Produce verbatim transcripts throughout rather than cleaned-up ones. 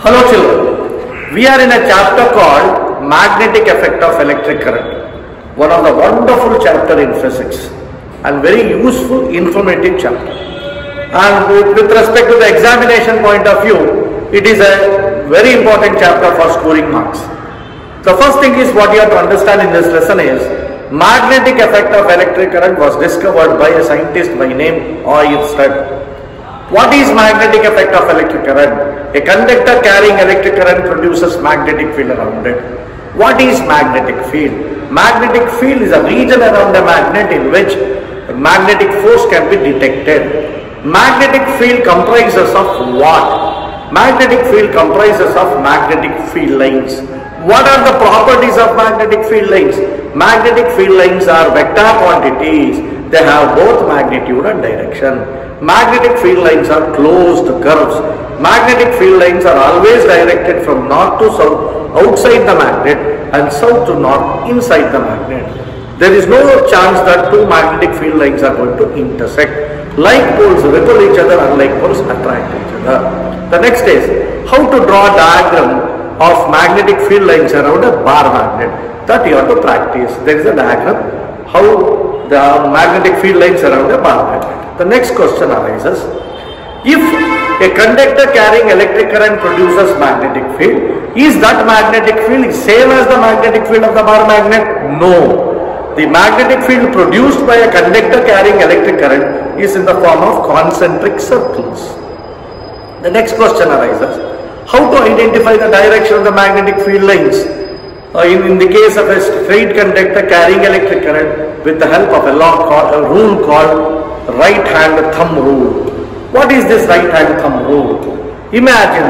Hello children, we are in a chapter called Magnetic Effect of Electric Current, one of the wonderful chapter in physics and very useful, informative chapter. And with, with respect to the examination point of view, it is a very important chapter for scoring marks. The first thing is what you have to understand in this lesson is magnetic effect of electric current was discovered by a scientist by name Oersted. What is magnetic effect of electric current? A conductor carrying electric current produces magnetic field around it. What is magnetic field? Magnetic field is a region around a magnet in which magnetic force can be detected. Magnetic field comprises of what? Magnetic field comprises of magnetic field lines. What are the properties of magnetic field lines? Magnetic field lines are vector quantities. They have both magnitude and direction. Magnetic field lines are closed curves. Magnetic field lines are always directed from north to south outside the magnet and south to north inside the magnet. There is no chance that two magnetic field lines are going to intersect. Like poles repel each other and like poles attract each other. The next is how to draw a diagram of magnetic field lines around a bar magnet. That you have to practice. There is a diagram how the magnetic field lines around a bar magnet. The next question arises, if a conductor carrying electric current produces magnetic field, is that magnetic field same as the magnetic field of the bar magnet? No. The magnetic field produced by a conductor carrying electric current is in the form of concentric circles. The next question arises, how to identify the direction of the magnetic field lines? Uh, in, in the case of a straight conductor carrying electric current with the help of a, law called, a rule called right hand thumb rule. What is this right hand thumb rule? Imagine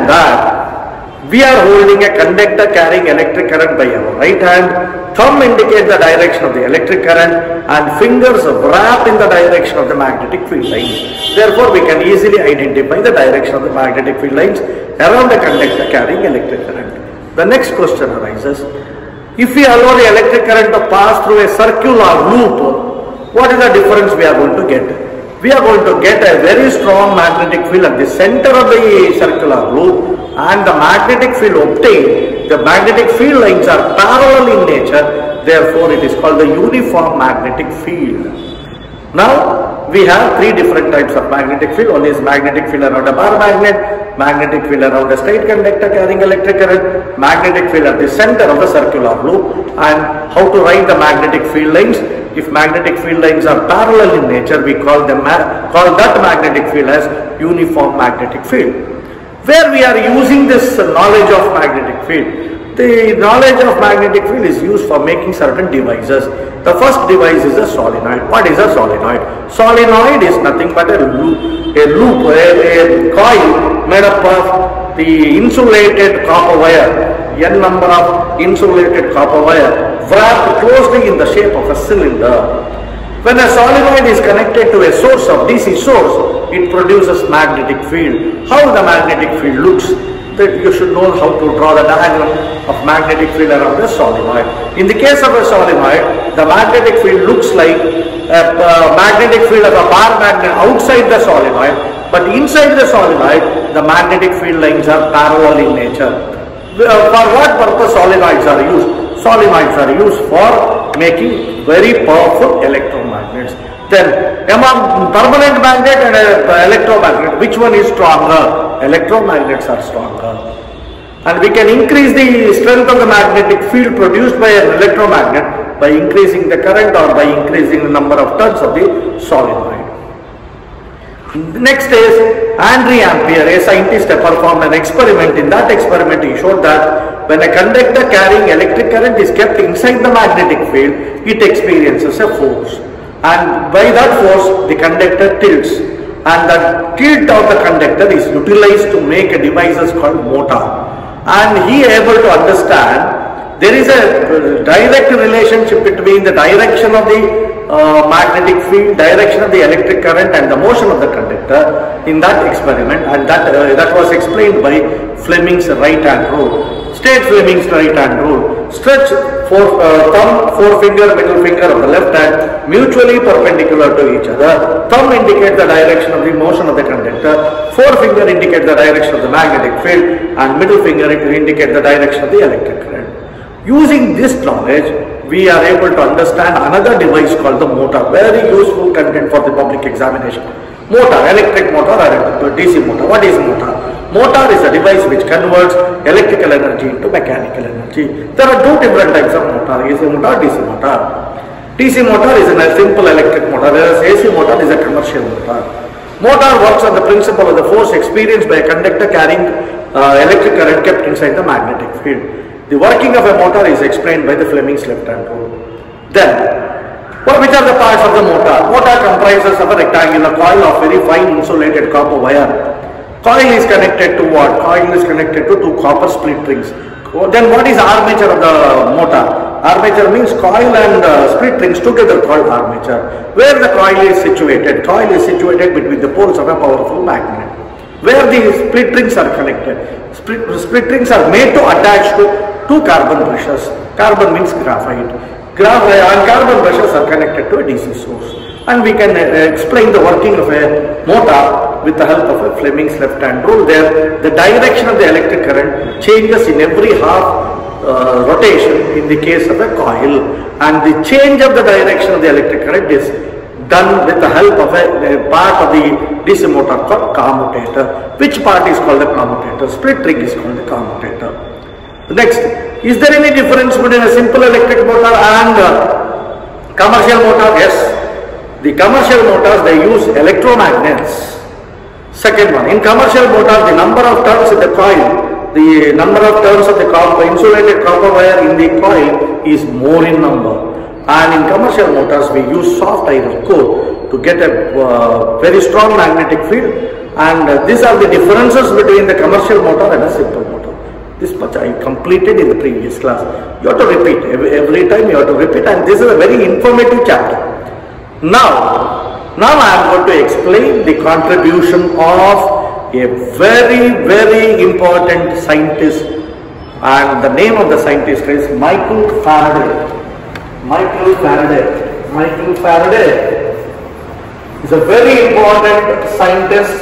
that we are holding a conductor carrying electric current by our right hand, thumb indicates the direction of the electric current and fingers wrap in the direction of the magnetic field lines. Therefore, we can easily identify the direction of the magnetic field lines around the conductor carrying electric current. The next question arises, if we allow the electric current to pass through a circular loop, what is the difference we are going to get? We are going to get a very strong magnetic field at the center of the circular loop, and the magnetic field obtained, the magnetic field lines are parallel in nature, therefore it is called the uniform magnetic field. Now we have three different types of magnetic field. One is magnetic field around a bar magnet, magnetic field around a straight conductor carrying electric current, magnetic field at the center of the circular loop, and how to write the magnetic field lines. If magnetic field lines are parallel in nature, we call them call that magnetic field as uniform magnetic field. Where we are using this knowledge of magnetic field, the knowledge of magnetic field is used for making certain devices. The first device is a solenoid. What is a solenoid? Solenoid is nothing but a loop, a loop, a, a coil made up of the insulated copper wire, n number of insulated copper wire wrapped closely in the shape of a cylinder. When a solenoid is connected to a source of D C source, it produces magnetic field. How the magnetic field looks, that you should know how to draw the diagram of magnetic field around a solenoid. In the case of a solenoid, the magnetic field looks like a uh, magnetic field of a bar magnet outside the solenoid, but inside the solenoid, the magnetic field lines are parallel in nature. Uh, for what purpose solenoids are used? Solenoids are used for making very powerful electromagnets. Then among permanent magnet and uh, electromagnet, which one is stronger? Electromagnets are stronger. And we can increase the strength of the magnetic field produced by an electromagnet by increasing the current or by increasing the number of turns of the solenoid. Next is Andre Ampere, a scientist, performed an experiment. In that experiment, he showed that when a conductor carrying electric current is kept inside the magnetic field, it experiences a force. And by that force, the conductor tilts. And the tilt of the conductor is utilized to make a device called motor. And he is able to understand there is a direct relationship between the direction of the Uh, magnetic field, direction of the electric current and the motion of the conductor in that experiment, and that uh, that was explained by Fleming's right hand rule. State Fleming's right hand rule. Stretch four, uh, thumb, forefinger, middle finger of the left hand mutually perpendicular to each other. Thumb indicates the direction of the motion of the conductor. Forefinger indicates the direction of the magnetic field, and middle finger indicates the direction of the electric current. Using this knowledge, we are able to understand another device called the motor. Very useful content for the public examination. Motor, electric motor or D C motor. What is motor? Motor is a device which converts electrical energy into mechanical energy. There are two different types of motor, A C motor, D C motor. D C motor is a simple electric motor, whereas A C motor is a commercial motor. Motor works on the principle of the force experienced by a conductor carrying uh, electric current kept inside the magnetic field. The working of a motor is explained by the Fleming's left-hand rule. Then, what, which are the parts of the motor? Motor comprises of a rectangular coil of very fine insulated copper wire. Coil is connected to what? Coil is connected to two copper split rings. Then what is armature of the motor? Armature means coil and uh, split rings together called armature. Where the coil is situated? Coil is situated between the poles of a powerful magnet. Where the split rings are connected? Split, split rings are made to attach to two carbon brushes. Carbon means graphite. Graphite and carbon brushes are connected to a D C source. And we can uh, explain the working of a motor with the help of a Fleming's left-hand rule. There, the direction of the electric current changes in every half uh, rotation in the case of a coil, and the change of the direction of the electric current is done with the help of a, a part of the D C motor called commutator. Which part is called the commutator? Split ring is called the commutator. Next, is there any difference between a simple electric motor and uh, commercial motor? Yes. The commercial motors, they use electromagnets. Second one, in commercial motors, the number of turns in the coil, the number of turns of the copper, insulated copper wire in the coil is more in number. And in commercial motors, we use soft iron core to get a uh, very strong magnetic field. And uh, these are the differences between the commercial motor and a simple motor. This much I completed in the previous class. You have to repeat, every, every time you have to repeat, and this is a very informative chapter. Now, now I am going to explain the contribution of a very, very important scientist, and the name of the scientist is Michael Faraday. Michael Faraday. Michael Faraday is a very important scientist,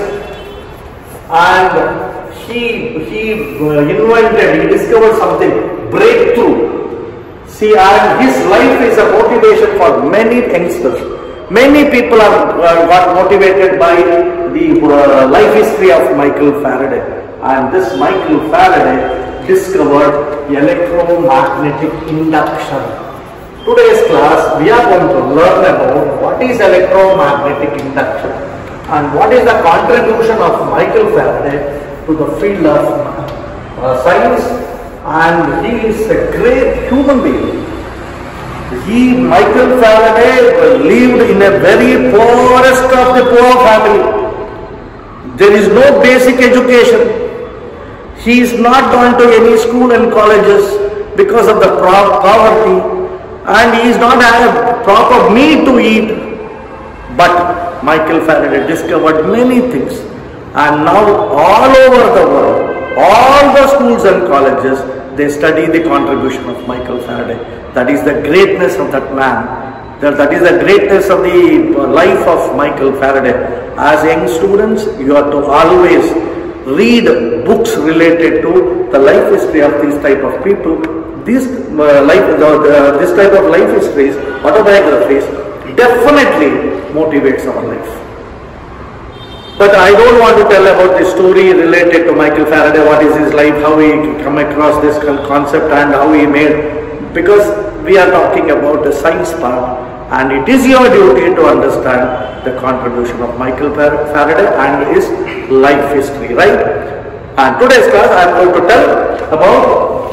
and he, he uh, invented, he discovered something, breakthrough. See, and his life is a motivation for many youngsters. Many people have uh, got motivated by the uh, life history of Michael Faraday, and this Michael Faraday discovered electromagnetic induction. Today's class, we are going to learn about what is electromagnetic induction and what is the contribution of Michael Faraday to the field of uh, science, and he is a great human being. He, Michael Faraday, lived in a very poorest of the poor family. There is no basic education. He is not gone to any school and colleges because of the poverty, and he is not had a proper meal to eat. But Michael Faraday discovered many things, and now all over the world, all the schools and colleges, they study the contribution of Michael Faraday. That is the greatness of that man. That, that is the greatness of the life of Michael Faraday. As young students, you have to always read books related to the life history of these type of people. This uh, life, uh, this type of life histories, autobiographies, definitely motivates our life. But I don't want to tell about the story related to Michael Faraday, what is his life, how he come across this concept and how he made, because we are talking about the science part, and it is your duty to understand the contribution of Michael Faraday and his life history, right? And today's class I am going to tell about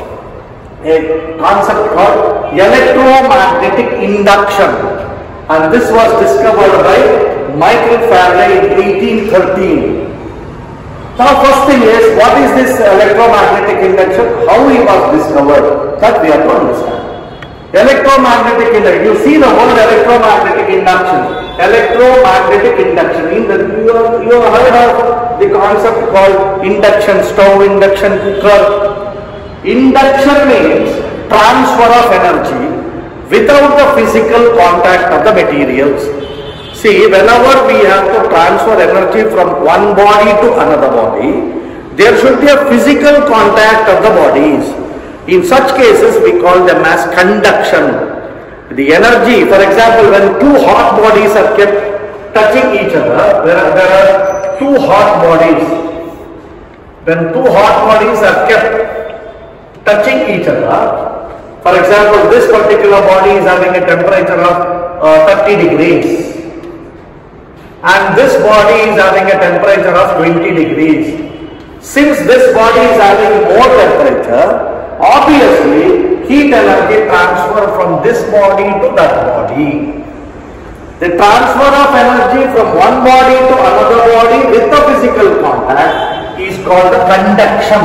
a concept called electromagnetic induction, and this was discovered by Michael Faraday in eighteen thirteen. Now, first thing is, what is this electromagnetic induction? How he was discovered? That we have to understand. Electromagnetic induction. You see the word electromagnetic induction. Electromagnetic induction means that you have, you have heard of the concept called induction stove, induction cooker. Induction means transfer of energy without the physical contact of the materials. See, whenever we have to transfer energy from one body to another body, there should be a physical contact of the bodies. In such cases, we call them as conduction. The energy, for example, when two hot bodies are kept touching each other, there are, there are two hot bodies. When two hot bodies are kept touching each other, for example, this particular body is having a temperature of uh, thirty degrees and this body is having a temperature of twenty degrees. Since this body is having more temperature, obviously heat energy transfer from this body to that body. The transfer of energy from one body to another body with the physical contact is called the conduction.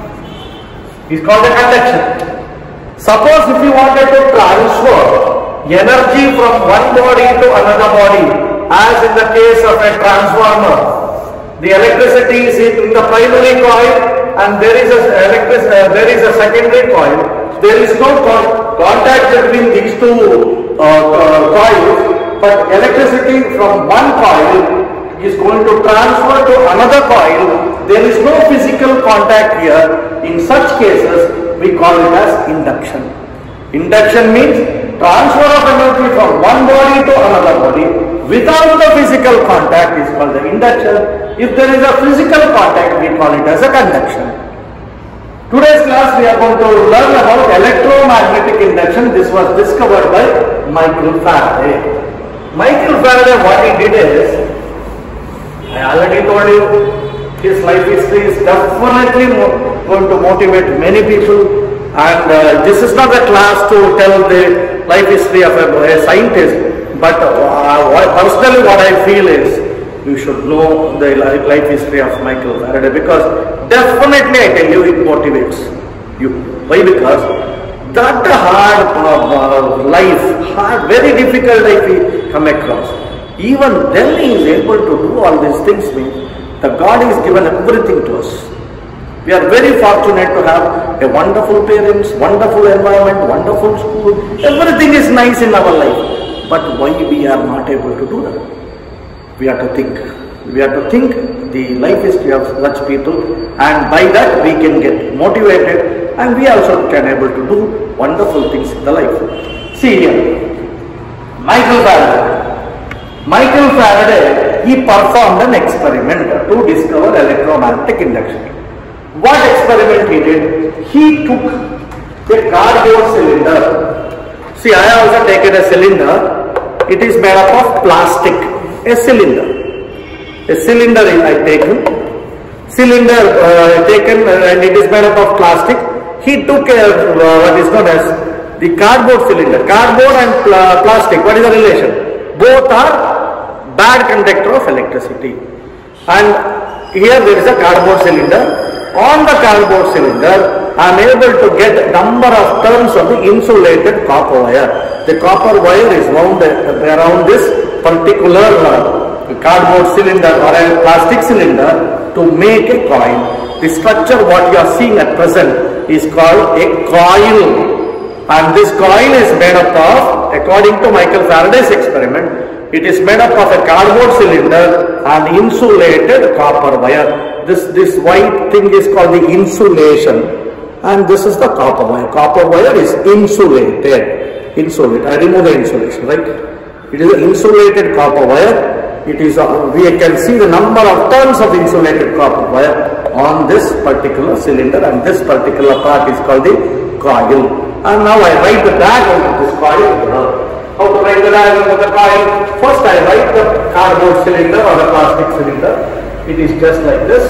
Is called the conduction. Suppose if you wanted to transfer energy from one body to another body, as in the case of a transformer, the electricity is in the primary coil and there is a electric, uh, there is a secondary coil. There is no con contact between these two uh, uh, coils, but electricity from one coil is going to transfer to another coil. There is no physical contact here. In such cases, we call it as induction. Induction means transfer of energy from one body to another body without the physical contact is called the induction. If there is a physical contact, we call it as a conduction. Today's class we are going to learn about electromagnetic induction. This was discovered by Michael Faraday. Michael Faraday, what he did is, I already told you, his life history is definitely going to motivate many people, and uh, this is not a class to tell the life history of a, a scientist, but uh, what, personally what I feel is you should know the life history of Michael Faraday, because definitely I tell you it motivates you. Why? Because that hard uh, life, hard, very difficult life we come across, even then he is able to do all these things. Means the God has given everything to us. We are very fortunate to have a wonderful parents, wonderful environment, wonderful school. Everything is nice in our life. But why we are not able to do that? We have to think. We have to think the life history of such people, and by that we can get motivated, and we also can able to do wonderful things in the life. See here, Michael Faraday. Michael Faraday, he performed an experiment to discover electromagnetic induction. What experiment he did? He took a cardboard cylinder. See, I have also taken a cylinder. It is made up of plastic. A cylinder. A cylinder I taken. Cylinder uh, taken uh, and it is made up of plastic. He took a, uh, what is known as the cardboard cylinder. Cardboard and pl plastic, what is the relation? Both are bad conductor of electricity. And here there is a cardboard cylinder. On the cardboard cylinder, I am able to get number of turns of the insulated copper wire. The copper wire is wound around this particular uh, cardboard cylinder or a plastic cylinder to make a coil. The structure what you are seeing at present is called a coil. And this coil is made up of, according to Michael Faraday's experiment, it is made up of a cardboard cylinder and insulated copper wire. This, this white thing is called the insulation, and this is the copper wire. Copper wire is insulated. Insulated. I remove the insulation, right? It is an insulated copper wire. It is, uh, we can see the number of turns of insulated copper wire on this particular cylinder, and this particular part is called the coil. And now I write the diagram of this coil. How to write the diagram of the coil? First I write the cardboard cylinder or the plastic cylinder. It is just like this.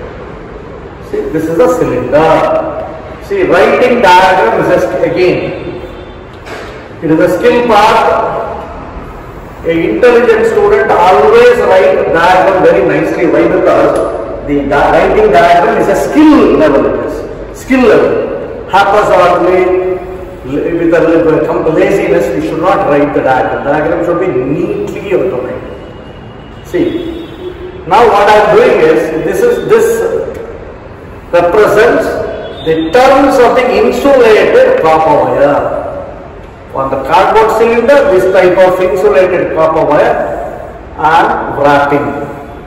See, this is a cylinder. See, writing diagram is just again. It is a skill part. A intelligent student always write diagram very nicely. Why? Because the writing diagram is a skill level. It is skill level. Haphazardly, with a little laziness, we should not write the diagram. The diagram should be neatly automated. See, now what I am doing is, this is this represents the terms of the insulated copper wire. On the cardboard cylinder, this type of insulated copper wire and wrapping.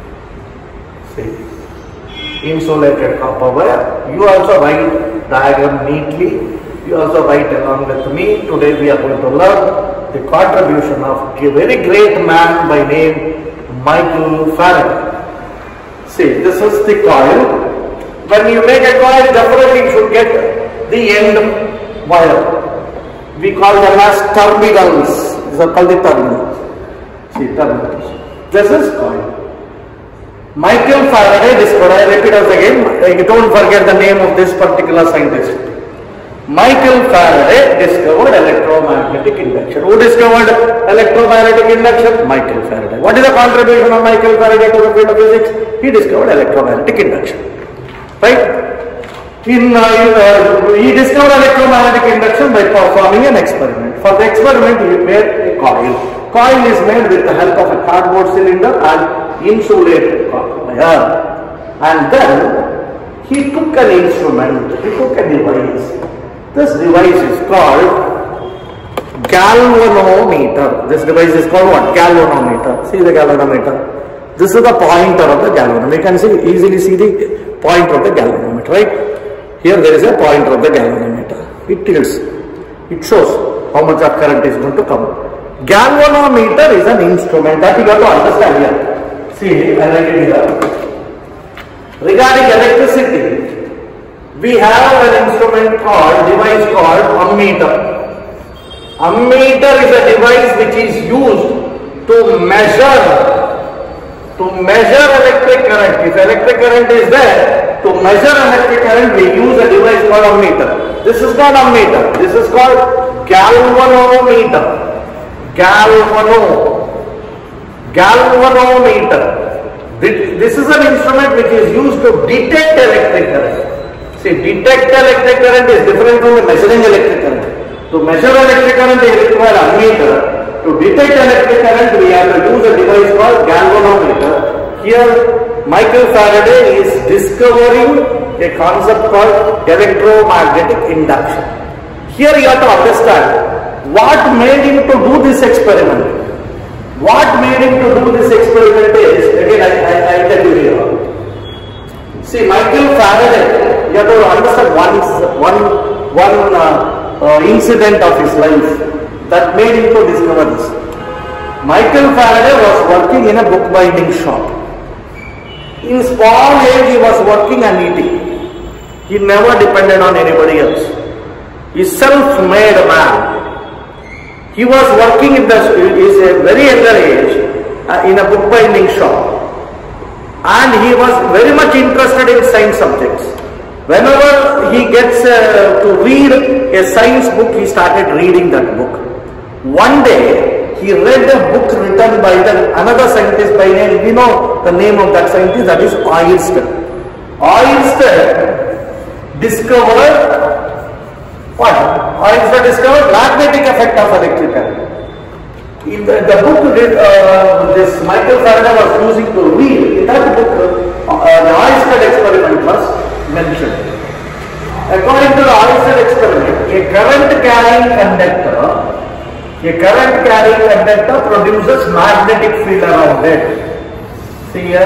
See, insulated copper wire. You also write diagram neatly. You also write along with me. Today we are going to learn the contribution of a very great man by name Michael Faraday. See, this is the coil. When you make a coil, definitely you should get the end wire. We call them as terminals. These are called the terminals. See, terminals. This is coil. Michael Faraday discovered, I repeat us again, don't forget the name of this particular scientist. Michael Faraday discovered electromagnetic induction. Who discovered electromagnetic induction? Michael Faraday. What is the contribution of Michael Faraday to the field of physics? He discovered electromagnetic induction. Right? In, uh, uh, he discovered electromagnetic induction by performing an experiment. For the experiment, he made a coil. Coil is made with the help of a cardboard cylinder and insulated copper wire. And then he took an instrument, he took a device. This device is called galvanometer. This device is called what? Galvanometer. See the galvanometer. This is the pointer of the galvanometer. You can see, easily see the pointer of the galvanometer, right? Here there is a pointer of the galvanometer. It tilts. It shows how much of current is going to come. Galvanometer is an instrument that you have to understand here. See, I write it here. Regarding electricity, we have an instrument called, device called ammeter. Ammeter is a device which is used to measure To measure electric current. If electric current is there, to measure electric current, we use a device called ammeter. This is called ammeter. This is called galvanometer. Galvano. Galvanometer. This is an instrument which is used to detect electric current. See, detect electric current is different from the measuring electric current. To measure electric current, we require ammeter. To detect electric current, we have to use a device called galvanometer. Here, Michael Faraday is discovering a concept called electromagnetic induction. Here you have to understand what made him to do this experiment. What made him to do this experiment is, again I, I, I tell you here. See, Michael Faraday, you have to understand one, one, one uh, uh, incident of his life that made him to discover this. Michael Faraday was working in a bookbinding shop. In small age he was working and eating. He never depended on anybody else. He self-made man. He was working in the, is a very younger age uh, in a bookbinding shop. And he was very much interested in science subjects. Whenever he gets uh, to read a science book, he started reading that book. One day, he read a book written by the, another scientist by name, we know the name of that scientist, that is Ørsted. Ørsted discovered, what? Ørsted discovered magnetic effect of electric current. In the, the book that uh, this Michael Faraday was using to read, in that book, uh, the Ørsted experiment was mentioned. According to the Ørsted experiment, a current carrying conductor A current carrying conductor produces magnetic field around it. See here,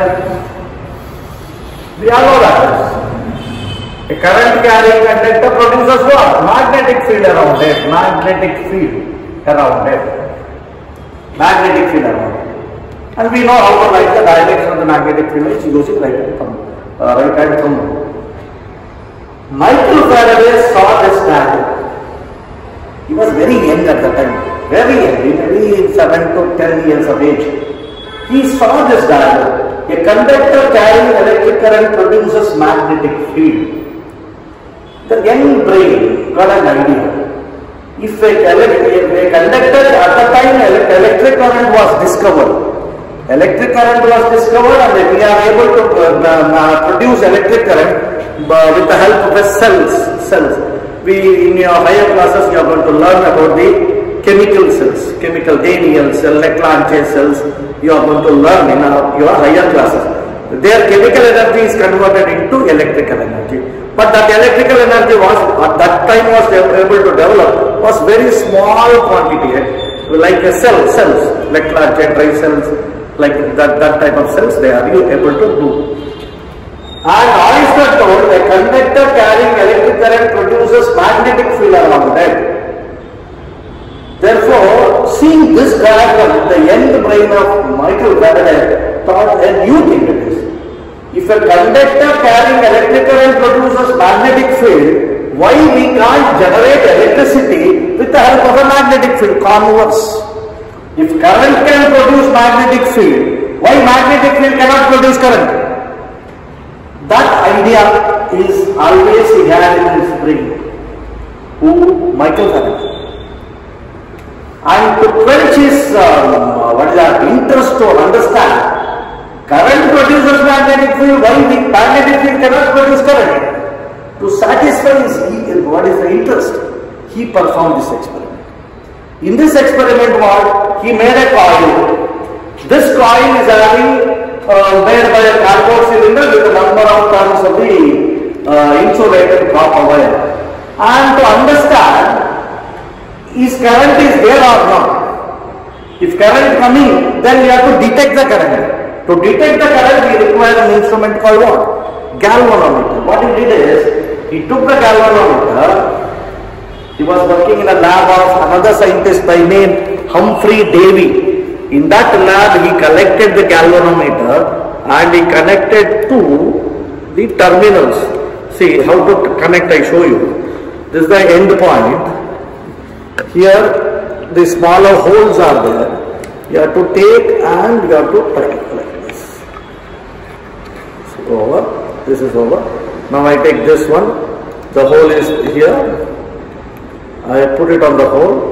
we all know that. A current carrying conductor produces what? Magnetic field around it. Magnetic field around it. Magnetic field around it. And we know how to write the direction of the magnetic field. It goes in right hand thumb. Uh, right hand thumb. Michael Faraday saw this diagram. He was very young at the time. Very young, maybe seven to ten years of age. He saw this diagram. A conductor carrying electric current produces magnetic field. The young brain got an idea. If a, a conductor, at the time electric current was discovered, electric current was discovered and we are able to uh, uh, produce electric current uh, with the help of the cells. cells. We, in your higher classes, you are going to learn about the chemical cells, chemical Daniell cell, Leclanché cells, you are going to learn in our, your higher classes. Their chemical energy is converted into electrical energy. But that electrical energy was, at that time was able to develop, was very small quantity, like a cell, cells, like large dry cells, like that, that type of cells they are able to do. And Oyster told a conductor carrying electric current produces magnetic field around it. Therefore, seeing this diagram, the end brain of Michael Faraday thought a new thing it is. If a conductor carrying electric current produces magnetic field, why we can't generate electricity with the help of a magnetic field? Converse. If current can produce magnetic field, why magnetic field cannot produce current? That idea is always he had in his brain. Who? Michael Faraday. And to quench his um, what is that, interest to understand, current produces magnetic field, why the magnetic field cannot produce current? To satisfy his, what is the interest, he performed this experiment. In this experiment what? He made a coil. This coil is having uh, made by a cardboard cylinder with a number of turns of the uh, insulated copper wire. And to understand, is current is there or not? If current coming, then we have to detect the current. To detect the current, we require an instrument called what? Galvanometer. What he did is, he took the galvanometer. He was working in a lab of another scientist by name Humphrey Davy. In that lab, he collected the galvanometer and he connected to the terminals. See how to connect, I show you. This is the end point. Here, the smaller holes are there. You have to take and you have to put it like this. So over. This is over. Now I take this one. The hole is here. I put it on the hole.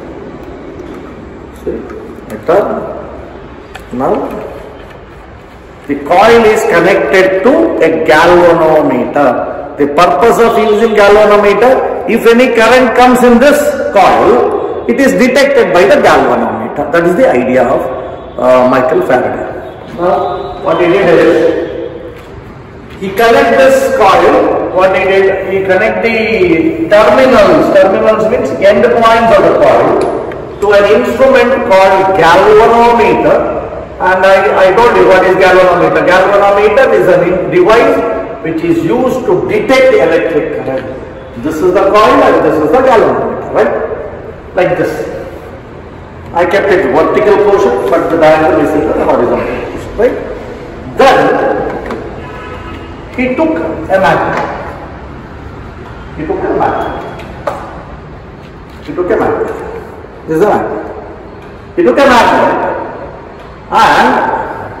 See, I turn. Now, the coil is connected to a galvanometer. The purpose of using galvanometer, if any current comes in this coil, it is detected by the galvanometer. That is the idea of uh, Michael Faraday. Now, what he did is, he connect this coil. What he did, he connect the terminals. Terminals means end points of the coil to an instrument called galvanometer. And I, I told you what is galvanometer. Galvanometer is a device which is used to detect electric current. This is the coil and this is the galvanometer, right? Like this. I kept it vertical portion, but the diagram is in the horizontal portion, right? Then he took a magnet. He took a magnet. He took a magnet. This is a magnet. He took a magnet and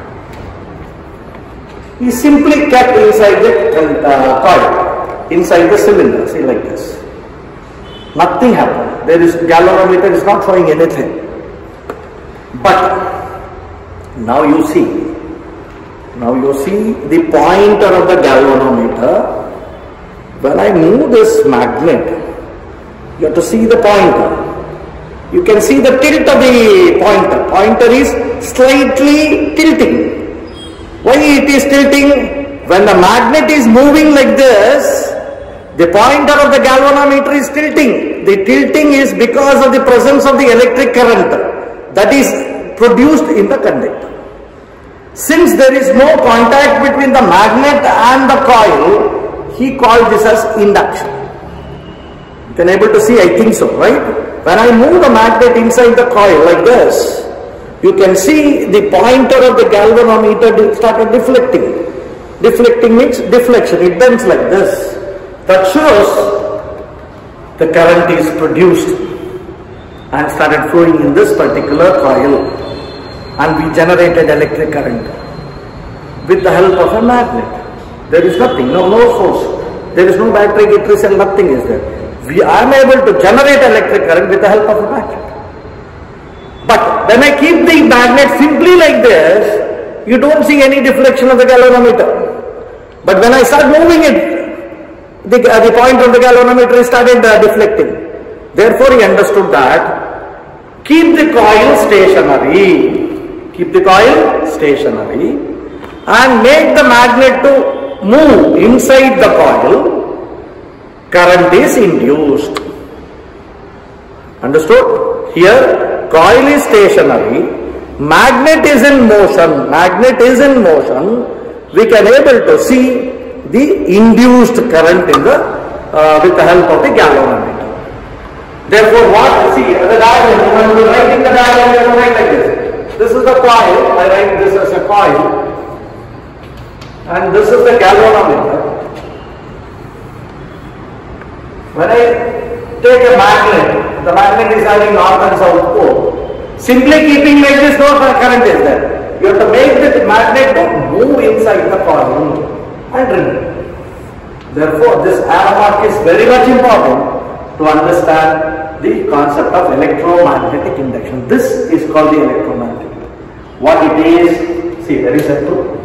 he simply kept inside the uh, coil, inside the cylinder, see like this. Nothing happened. There is galvanometer is not showing anything. But now you see, now you see the pointer of the galvanometer. When I move this magnet, you have to see the pointer. You can see the tilt of the pointer. Pointer is slightly tilting. Why it is tilting? When the magnet is moving like this, the pointer of the galvanometer is tilting. The tilting is because of the presence of the electric current that is produced in the conductor. Since there is no contact between the magnet and the coil, he called this as induction. You can able to see, I think so, right? When I move the magnet inside the coil like this, you can see the pointer of the galvanometer started deflecting. Deflecting means deflection, it bends like this. That shows the current is produced and started flowing in this particular coil, and we generated electric current with the help of a magnet. There is nothing, no, no force. There is no battery, battery cell, nothing is there. We are able to generate electric current with the help of a magnet. But when I keep the magnet simply like this, you don't see any deflection of the galvanometer. But when I start moving it, the, uh, the pointer of the galvanometer started uh, deflecting. Therefore, he understood that keep the coil stationary, keep the coil stationary and make the magnet to move inside the coil. current is induced. Understood? Here coil is stationary, magnet is in motion, magnet is in motion. We can able to see the induced current in the uh, with the help of the galvanometer. Therefore, what see the diagram, when we write in the diagram, we have to write like this. This is the coil. I write this as a coil, and this is the galvanometer. When I take a magnet, the magnet is having north and south pole. Simply keeping like this, no current is there. You have to make the magnet to move inside the coil and remove. Therefore, this arrow mark is very much important to understand the concept of electromagnetic induction. This is called the electromagnetic. What it is, see, very simple.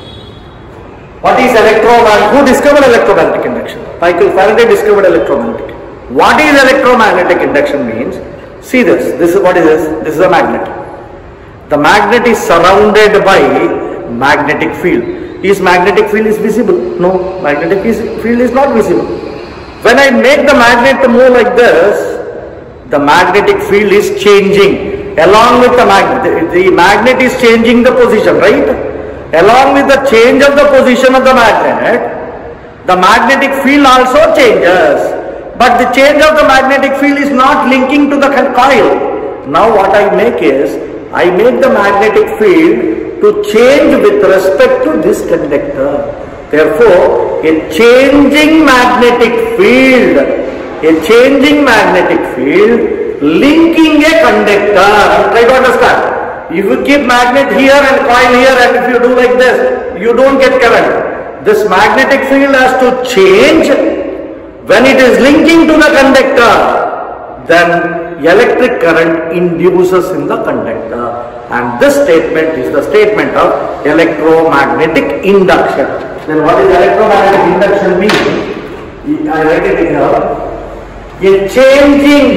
What is electromagnetic? Who discovered electromagnetic induction? Michael Faraday discovered electromagnetic. What is electromagnetic induction means? See this. This is what is this? This is a magnet. The magnet is surrounded by magnetic field. Is magnetic field is visible? No, magnetic field is not visible. When I make the magnet to move like this, the magnetic field is changing. Along with the magnet, the, the magnet is changing the position, right? Along with the change of the position of the magnet, the magnetic field also changes. But the change of the magnetic field is not linking to the coil. Now what I make is, I make the magnetic field to change with respect to this conductor. Therefore, a changing magnetic field, a changing magnetic field linking a conductor. Try to understand. If you keep magnet here and coil here, and if you do like this, you don't get current. This magnetic field has to change when it is linking to the conductor. Then electric current induces in the conductor. And this statement is the statement of electromagnetic induction. Then what is electromagnetic induction mean? I write it here. A changing,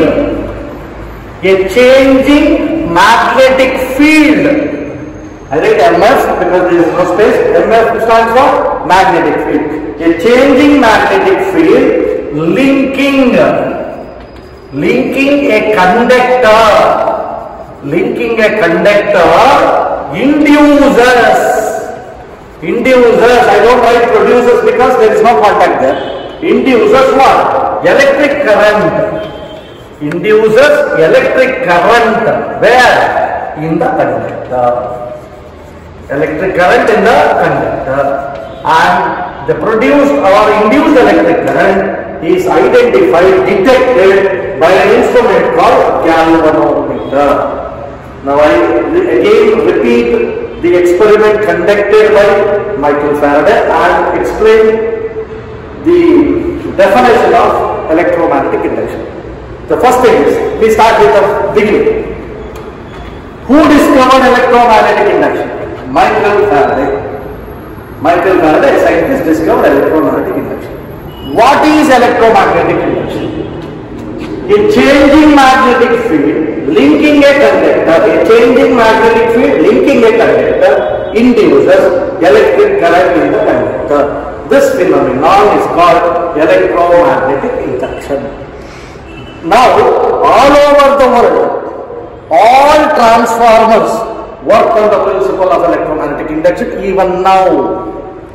a changing magnetic field. I write M F because there is no space. M F stands for magnetic field. A changing magnetic field linking, linking a conductor. Linking a conductor induces, induces, I don't write produces because there is no contact there. Induces what? Electric current. Induces electric current. Where? In the conductor. Electric current in the conductor. And the produced or induced electric current is identified, detected by an instrument called galvanometer. Now I again repeat the experiment conducted by Michael Faraday and explain the definition of electromagnetic induction. The first thing is, we start with the beginning. Who discovered electromagnetic induction? Michael Faraday. Michael Faraday, a scientist, discovered electromagnetic induction. What is electromagnetic induction? A changing magnetic field linking a conductor, a changing magnetic field linking a conductor induces electric current in the conductor. This phenomenon is called electromagnetic induction. Now, all over the world, all transformers work on the principle of electromagnetic induction even now.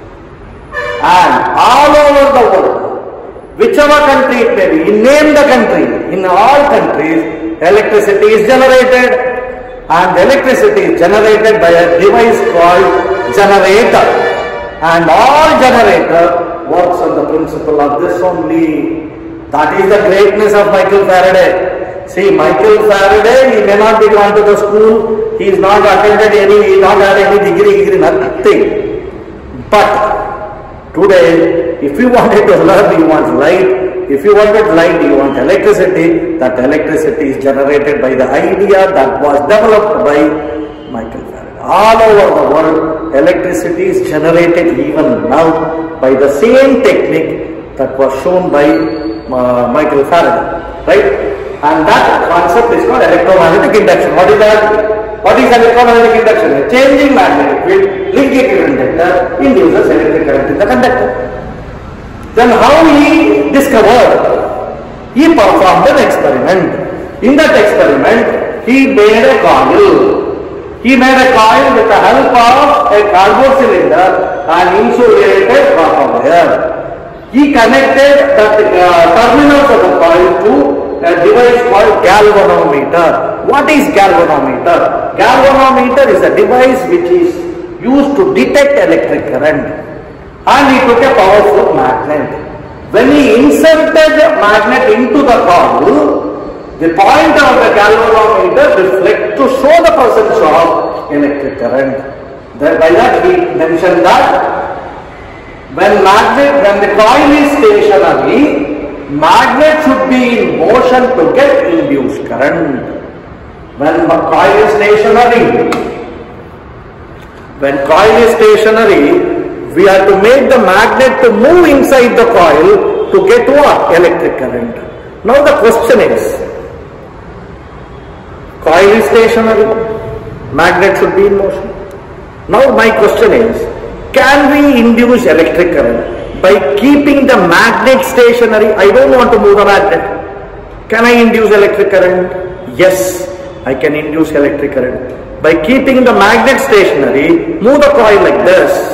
And all over the world, whichever country it may be, name the country, in all countries, electricity is generated, and electricity is generated by a device called generator. And all generator works on the principle of this only. That is the greatness of Michael Faraday. See, Michael Faraday, he may not be gone to the school, he is not attended any, he not had any degree, degree, nothing. But today, if you wanted to learn, you want light. If you wanted light, you want electricity. That electricity is generated by the idea that was developed by Michael Faraday. All over the world, electricity is generated even now by the same technique that was shown by uh, Michael Faraday, right? And that concept is called electromagnetic induction. What is that? What is electromagnetic induction? A changing magnetic field linking a conductor induces electric current in the conductor. Then how he discovered? He performed an experiment. In that experiment, he made a coil. He made a coil with the help of a cardboard cylinder and insulated copper wire. He connected the uh, terminals of the coil to a device called galvanometer. What is galvanometer? Galvanometer is a device which is used to detect electric current. And he took a powerful magnet. When he inserted the magnet into the coil, the point of the galvanometer reflects to show the presence of electric current. That by that he mentioned that when magnet, when the coil is stationary, magnet should be in motion to get induced current. When the coil is stationary, when coil is stationary, we have to make the magnet to move inside the coil to get what? Electric current. Now the question is, coil is stationary, magnet should be in motion. Now my question is, can we induce electric current by keeping the magnet stationary? I don't want to move the magnet. Can I induce electric current? Yes, I can induce electric current. By keeping the magnet stationary, move the coil like this.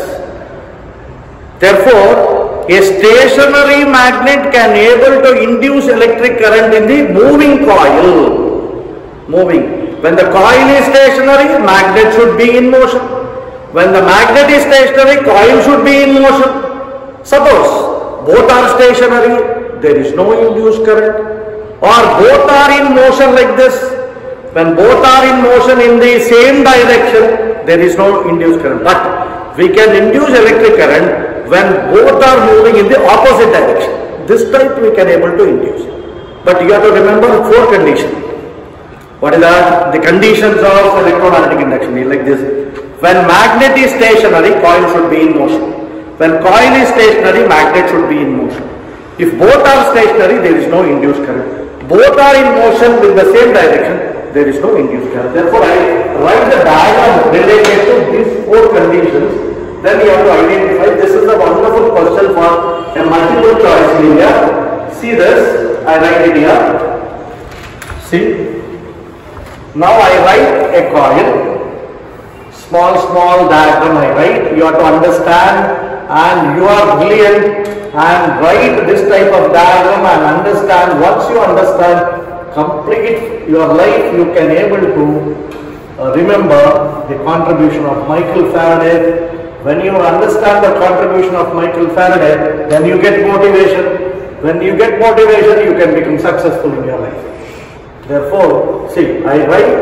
Therefore, a stationary magnet can able to induce electric current in the moving coil. Moving. When the coil is stationary, magnet should be in motion. When the magnet is stationary, coil should be in motion. Suppose both are stationary, there is no induced current. Or both are in motion like this. When both are in motion in the same direction, there is no induced current. But we can induce electric current when both are moving in the opposite direction. This type we can able to induce. But you have to remember four conditions. What is that? The conditions of electromagnetic induction is like this. When magnet is stationary, coil should be in motion. When coil is stationary, magnet should be in motion. If both are stationary, there is no induced current. Both are in motion with the same direction, there is no induced current. Therefore, I write the diagram related to these four conditions. Then you have to identify. This is a wonderful question for a multiple choice area. See this, I write it here. See. Now I write a coil, small small diagram I write, you have to understand, and you are brilliant and write this type of diagram and understand. Once you understand, complete your life you can able to uh, remember the contribution of Michael Faraday. When you understand the contribution of Michael Faraday, then you get motivation. When you get motivation, you can become successful in your life. Therefore, see, I write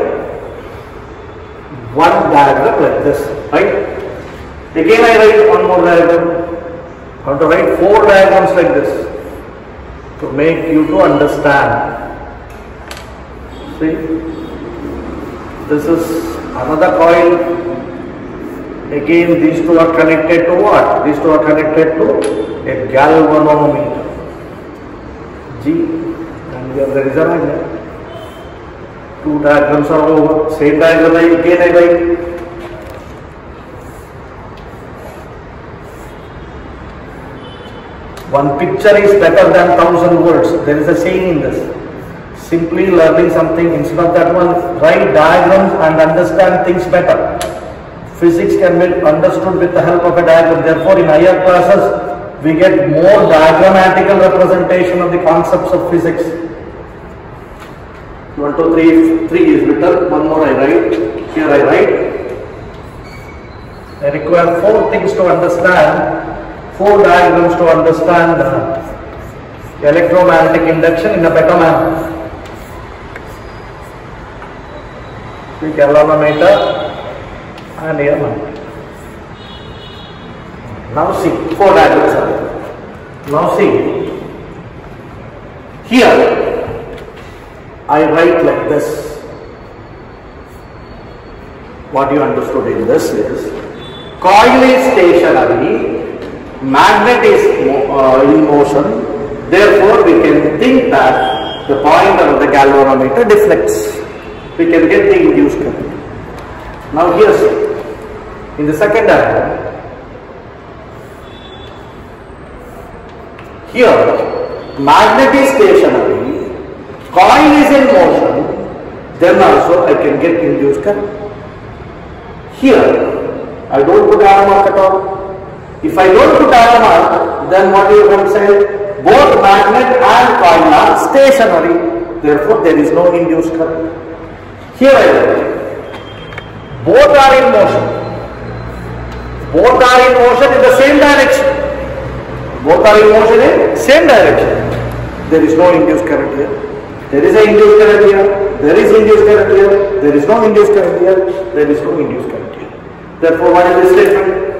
one diagram like this, right? Again I write one more diagram. I have to write four diagrams like this to make you to understand. See, this is another coil. Again, these two are connected to what? These two are connected to a galvanometer. G, and here there is a magnet. Two diagrams are over. Same diagram again I write. One picture is better than thousand words. There is a saying in this. Simply learning something, instead of that one, write diagrams and understand things better. Physics can be understood with the help of a diagram. Therefore, in higher classes, we get more diagrammatical representation of the concepts of physics. One, two, three, three is written. One more I write. Here I write. I require four things to understand, four diagrams to understand uh, electromagnetic induction in a better manner. The galvanometer and here one. Now see, four diagrams are there. Now see, here I write like this. What you understood in this is, coil is stationary, magnet is uh, in motion, therefore we can think that the pointer of the galvanometer deflects. We can get the induced current. Now here see, in the second diagram, Here, magnet is stationary, coil is in motion, then also I can get induced current. Here, I don't put arrow mark at all. If I don't put arrow mark, then what you can say? Both magnet and coil are stationary, therefore there is no induced current. Here I write, both are in motion. Both are in motion in the same direction. Both are in motion in same direction. There is no induced current here. There is an induced current here. There is induced current here. There is no induced current here. There is no induced current here. Therefore, what is this statement?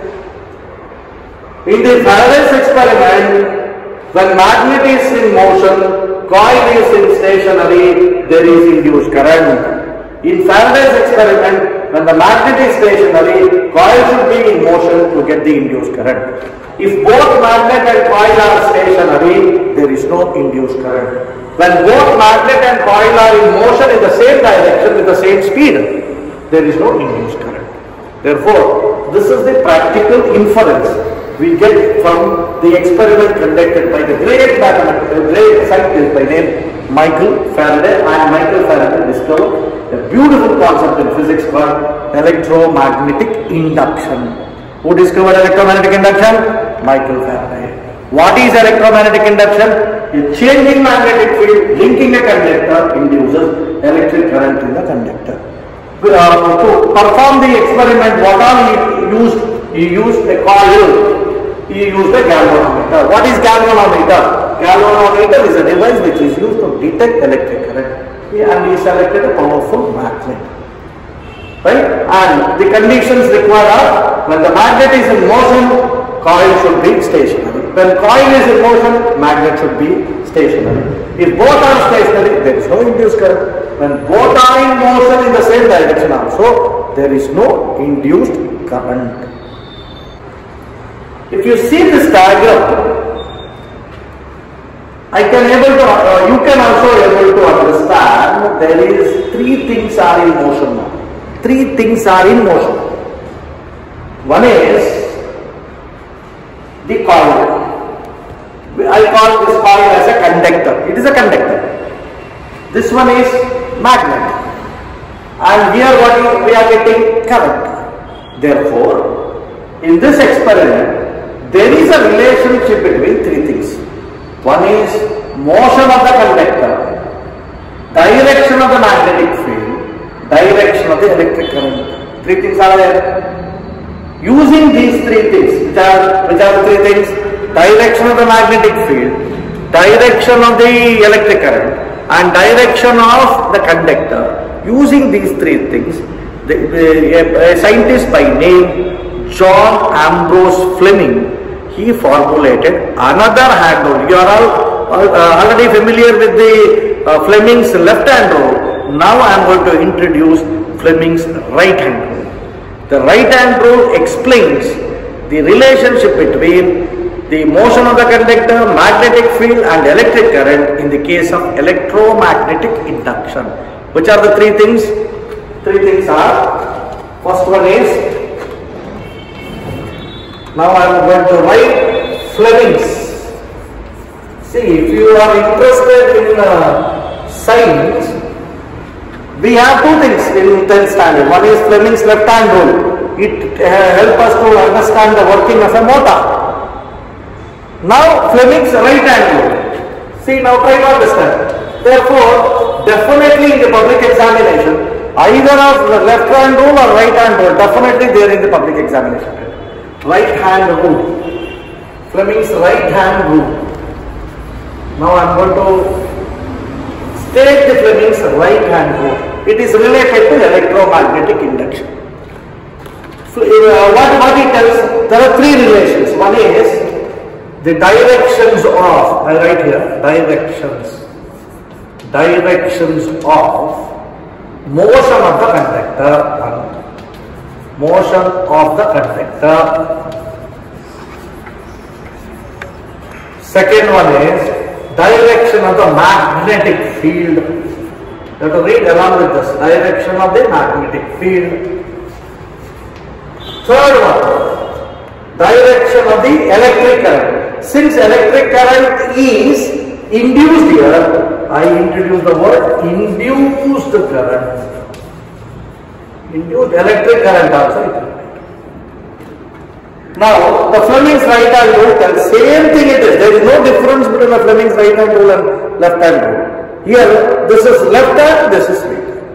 In the Faraday's experiment, when magnet is in motion, coil is in stationary, there is induced current. In Faraday's experiment, when the magnet is stationary, coil should be in motion to get the induced current. If both magnet and coil are stationary, there is no induced current. When both magnet and coil are in motion in the same direction with the same speed, there is no induced current. Therefore, this is the practical inference we get from the experiment conducted by the great mathematical, great scientist by name Michael Faraday, and Michael Faraday discovered a beautiful concept in physics called electromagnetic induction. Who discovered electromagnetic induction? Michael Faraday. What is electromagnetic induction? A changing magnetic field linking a conductor induces electric current in the conductor. Uh, to perform the experiment, what all he used? He used a coil. He used a galvanometer. What is galvanometer? Galvanometer is a device which is used to detect electric current. And he selected a powerful magnet. Right? And the conditions required are, when the magnet is in motion, coil should be stationary. When coil is in motion, magnet should be stationary. If both are stationary, there is no induced current. When both are in motion in the same direction also, there is no induced current. If you see this diagram, I can able to, uh, you can also able to understand there is three things are in motion now. Three things are in motion. One is the coil. I call this coil as a conductor. It is a conductor. This one is magnet. And here what is, we are getting current. Therefore, in this experiment, there is a relationship between three things. One is motion of the conductor, direction of the magnetic field, direction of the electric current. Three things are there. Using these three things, which are, which are the three things? Direction of the magnetic field, direction of the electric current, and direction of the conductor. Using these three things, the, the, a, a scientist by name John Ambrose Fleming, he formulated another hand rule. You are all uh, already familiar with the uh, Fleming's left hand rule. Now I am going to introduce Fleming's right hand rule. The right hand rule explains the relationship between the motion of the conductor, magnetic field and electric current in the case of electromagnetic induction. Which are the three things? Three things are, first one is, now I am going to write Fleming's. See, if you are interested in uh, science, we have two things in tenth standard. One is Fleming's left hand rule. It uh, helps us to understand the working of a motor. Now Fleming's right hand rule. See, now try to understand. Therefore, definitely in the public examination, either of the left hand rule or right hand rule, definitely they are in the public examination. Right hand rule. Fleming's right hand rule. Now I am going to state the Fleming's right hand rule. It is related to electromagnetic induction. So, uh, what, what it tells, there are three relations. One is the directions of, I write here, directions, directions of motion of the conductor, one, motion of the conductor. Second one is direction of the magnetic field. You have to read along with this, direction of the magnetic field. Third one, direction of the electric current. since electric current is induced here, I introduce the word induced current. Induced electric current also. Now, the Fleming's right hand rule tells same thing it is. There is no difference between the Fleming's right hand rule and left hand rule. Here, this is left hand, this is right hand.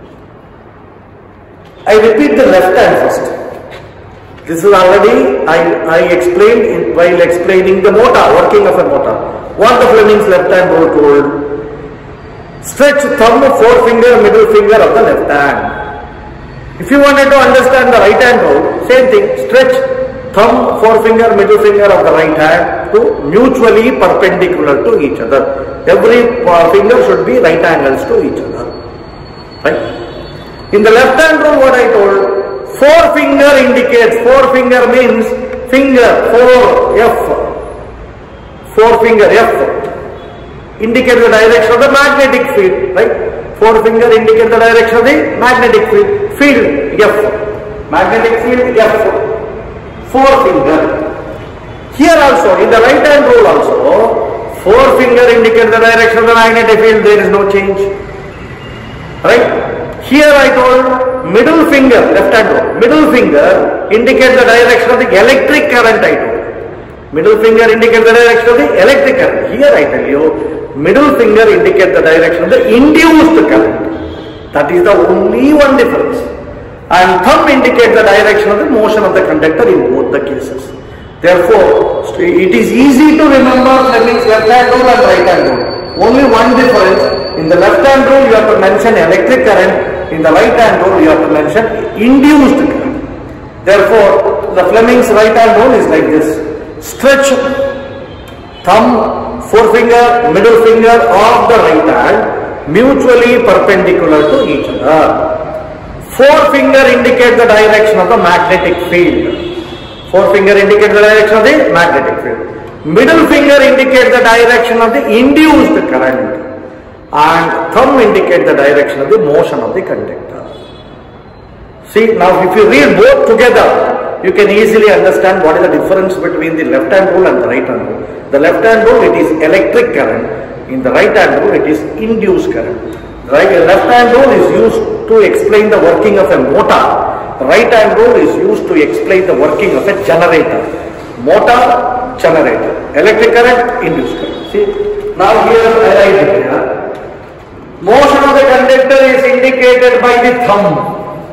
I repeat the left hand first. This is already, I, I explained in, while explaining the motor, working of a motor. What the Fleming's left hand rule told? Stretch thumb, forefinger, middle finger of the left hand. If you wanted to understand the right hand rule, same thing, stretch thumb, forefinger, middle finger of the right hand to mutually perpendicular to each other. Every uh, finger should be right angles to each other. Right? In the left hand rule, what I told, forefinger indicates, forefinger means finger, four, F. Forefinger, F. Indicates the direction of the magnetic field. Right? Forefinger indicates the direction of the magnetic field. Field, F. Magnetic field, F. Forefinger. Here also, in the right hand rule also, forefinger indicates the direction of the magnetic field, there is no change. Right? Here I told middle finger, left hand rule, middle finger indicates the direction of the electric current I told. Middle finger indicates the direction of the electric current. Here I tell you, middle finger indicates the direction of the induced current. That is the only one difference. And thumb indicates the direction of the motion of the conductor in both the cases. Therefore, it is easy to remember Fleming's left hand rule and right hand rule. Only one difference. In the left hand rule, you have to mention electric current. In the right hand rule, you have to mention induced current. Therefore, the Fleming's right hand rule is like this. Stretch thumb, forefinger, middle finger of the right hand mutually perpendicular to each other. Forefinger indicates the direction of the magnetic field. Forefinger indicates the direction of the magnetic field. Middle finger indicates the direction of the induced current. And thumb indicates the direction of the motion of the conductor. See, now if you read both together, you can easily understand what is the difference between the left hand rule and the right hand rule. The left hand rule, it is electric current. In the right hand rule, it is induced current. Right, the left hand rule is used to explain the working of a motor. The right hand rule is used to explain the working of a generator. Motor, generator. Electric current, induced current. See, now here I write it here. Motion of the conductor is indicated by the thumb.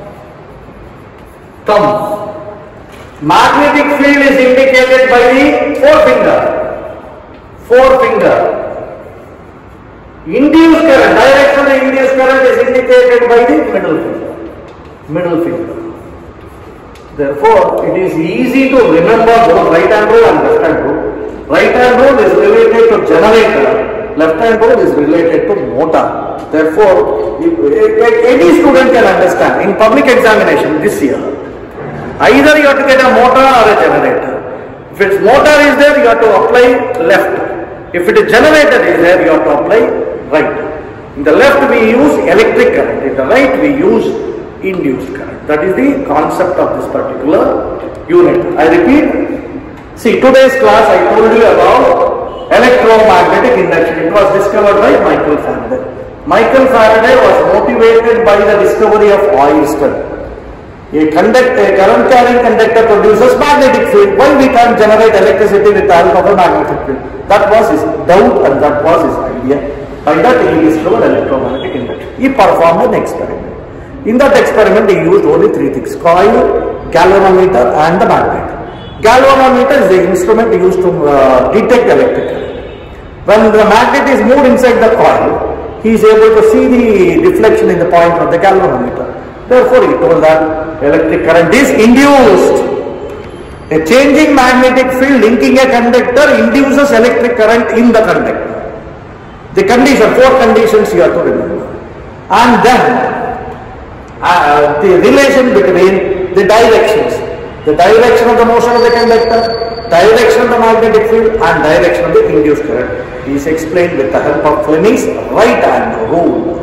Thumb. Magnetic field is indicated by the forefinger. Forefinger. Induced current, direction of the induced current is indicated by the middle finger. Middle finger. Therefore, it is easy to remember both right hand rule and left hand rule. Right hand rule is related to generator, left hand rule is related to motor. Therefore, any student can understand in public examination this year, either you have to get a motor or a generator. If its motor is there, you have to apply left. If it is generator is there, you have to apply right. In the left we use electric current, in the right we use induced current. That is the concept of this particular unit. I repeat, see today's class I told you about electromagnetic induction. It was discovered by Michael Faraday. Michael Faraday was motivated by the discovery of Oyster. A, conduct, a current carrying conductor produces magnetic field. Why we can't generate electricity with the help of a magnetic field? That was his doubt and that was his idea. By that he discovered electromagnetic induction. He performed an experiment. In that experiment he used only three things: coil, galvanometer and the magnet. Galvanometer is the instrument used to uh, detect electric current. When the magnet is moved inside the coil, he is able to see the deflection in the point of the galvanometer. Therefore he told that electric current is induced. A changing magnetic field linking a conductor induces electric current in the conductor. The condition, four conditions you have to remember. And then uh, the relation between the directions. The direction of the motion of the conductor, direction of the magnetic field and direction of the induced current is explained with the help of Fleming's right hand rule.